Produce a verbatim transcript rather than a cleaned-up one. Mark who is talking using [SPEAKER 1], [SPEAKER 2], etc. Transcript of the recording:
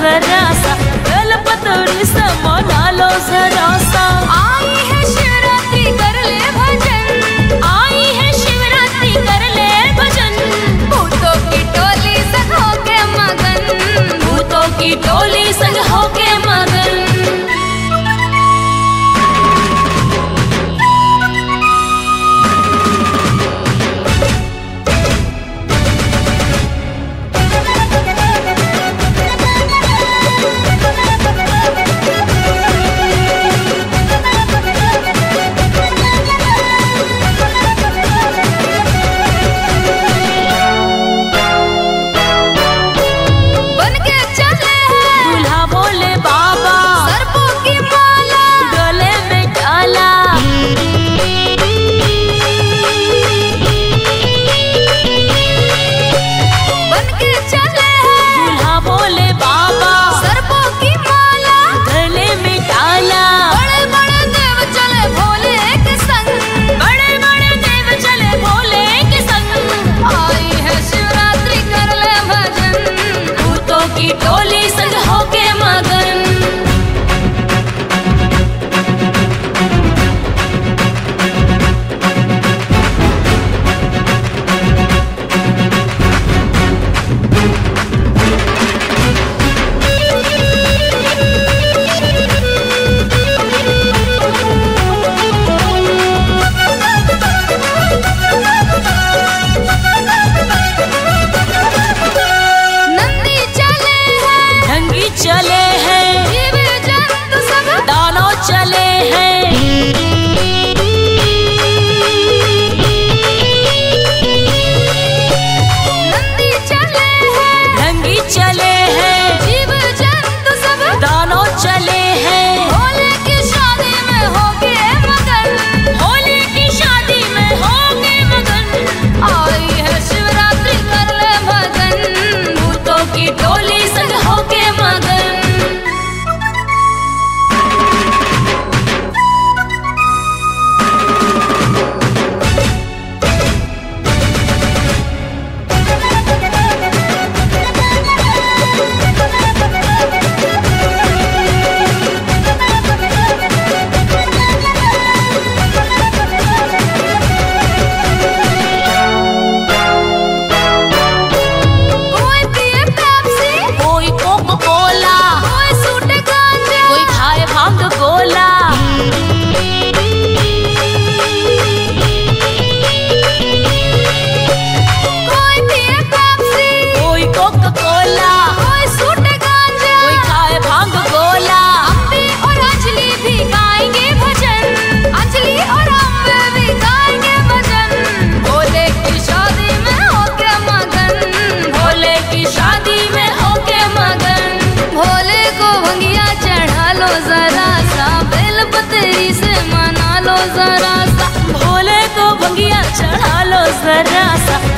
[SPEAKER 1] जरा सा, बेल पतड़ी से मना लो जरा सा।
[SPEAKER 2] आई है शिवरात्रि कर ले भजन,
[SPEAKER 1] आई है शिवरात्रि कर ले भजन,
[SPEAKER 2] भूतों की टोली संग होके मगन,
[SPEAKER 1] भूतों की टोली संग होके मगन। चले हैं
[SPEAKER 2] जीव जंतु सब,
[SPEAKER 1] दानव चले हैं,
[SPEAKER 2] नंदी चले हैं,
[SPEAKER 1] ढंगी चले हैं,
[SPEAKER 2] जीव जंतु सब,
[SPEAKER 1] दानव चले हैं।
[SPEAKER 2] भोले की शादी में होके मगन,
[SPEAKER 1] भोले की शादी में होंगे मगन,
[SPEAKER 2] आई है शिवरात्रि कर ले भजन,
[SPEAKER 1] भूतों की टोली संग होके मगन।
[SPEAKER 2] जरा सा,
[SPEAKER 1] भोले को भंगिया चढ़ा लो जरा सा,